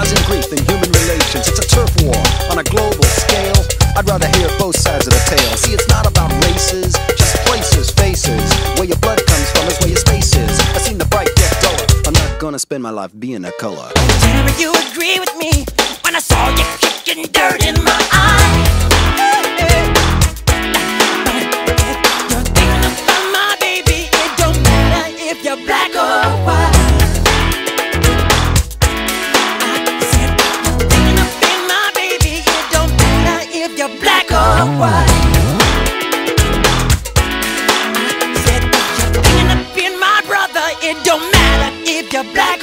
causing grief in human relations. It's a turf war on a global scale. I'd rather hear both sides of the tale. See, it's not about races, just places, faces. Where your blood comes from is where your space is. I've seen the bright get duller. I'm not gonna spend my life being a color. Tell me you agree with me.